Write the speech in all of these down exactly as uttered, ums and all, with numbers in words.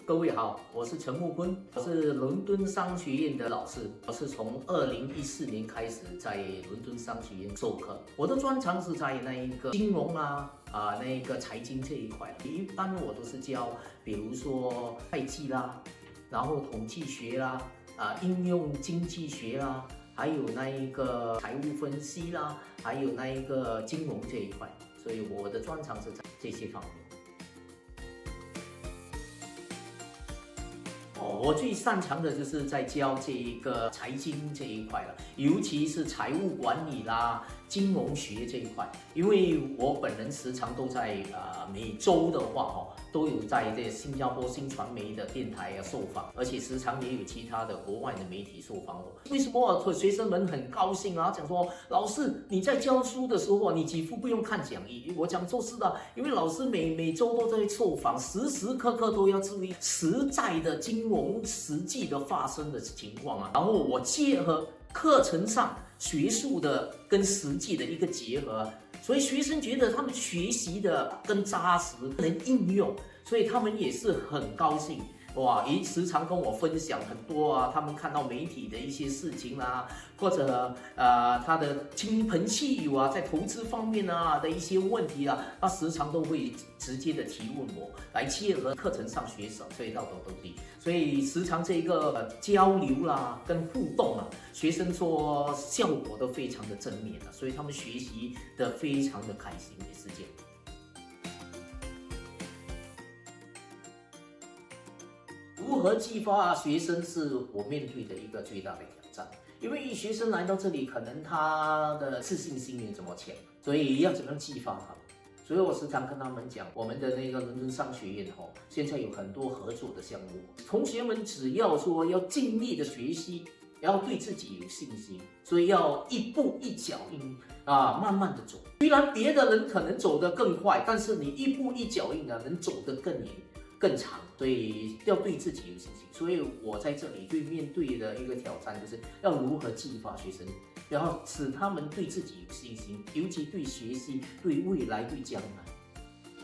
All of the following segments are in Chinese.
各位好，我是陈木坤，我是伦敦商学院的老师。我是从二零一四年开始在伦敦商学院授课，我的专长是在那一个金融啊啊、呃、那一个财经这一块。一般我都是教，比如说会计啦，然后统计学啦，啊、呃、应用经济学啦，还有那一个财务分析啦，还有那一个金融这一块。所以我的专长是在这些方面。 哦，我最擅长的就是在教这一个财经这一块了，尤其是财务管理啦、金融学这一块。因为我本人时常都在呃每周的话哦，都有在这新加坡新传媒的电台啊受访，而且时常也有其他的国外的媒体受访我。为什么学生们很高兴啊？讲说老师你在教书的时候，你几乎不用看讲义。我讲就是的，因为老师每每周都在受访，时时刻刻都要注意实在的金融。 实际的发生的情况啊，然后我结合课程上学术的跟实际的一个结合，所以学生觉得他们学习的更扎实，能应用，所以他们也是很高兴。 哇，也时常跟我分享很多啊，他们看到媒体的一些事情啊，或者呃他的亲朋戚友啊，在投资方面啊的一些问题啊，他时常都会直接的提问我，来结合课程上学手，所以到头都对，所以时常这个、呃、交流啦跟互动啊，学生说效果都非常的正面啊，所以他们学习的非常的开心，也是这样。 如何激发学生是我面对的一个最大的挑战，因为学生来到这里，可能他的自信心没这么强，所以要怎么样激发他们？所以我时常跟他们讲，我们的那个伦敦商学院哦，现在有很多合作的项目，同学们只要说要尽力的学习，要对自己有信心，所以要一步一脚印啊，慢慢的走。虽然别的人可能走得更快，但是你一步一脚印啊，能走得更远。 更长，所以要对自己有信心。所以我在这里对面对的一个挑战，就是要如何激发学生，然后使他们对自己有信心，尤其对学习、对未来、对将来。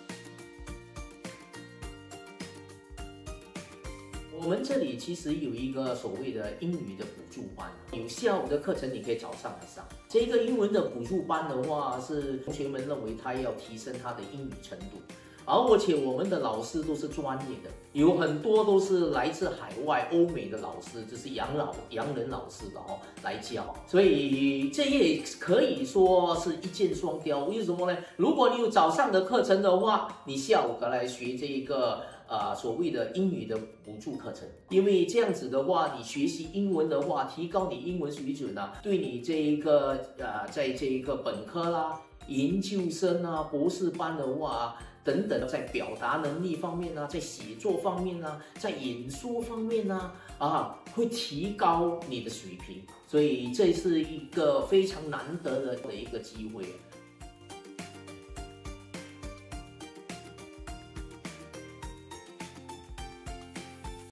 我们这里其实有一个所谓的英语的补助班，有下午的课程你可以早上来上。这个英文的补助班的话，是同学们认为他要提升他的英语程度。 而且我们的老师都是专业的，有很多都是来自海外欧美的老师，就是洋老洋人老师的哦来教，所以这也可以说是一箭双雕。为什么呢？如果你有早上的课程的话，你下午可来学这个呃所谓的英语的补助课程，因为这样子的话，你学习英文的话，提高你英文水准啊，对你这一个呃在这一个本科啦、研究生啊、博士班的话。 等等，在表达能力方面呢，在写作方面呢，在演说方面呢，啊，会提高你的水平，所以这是一个非常难得的的一个机会。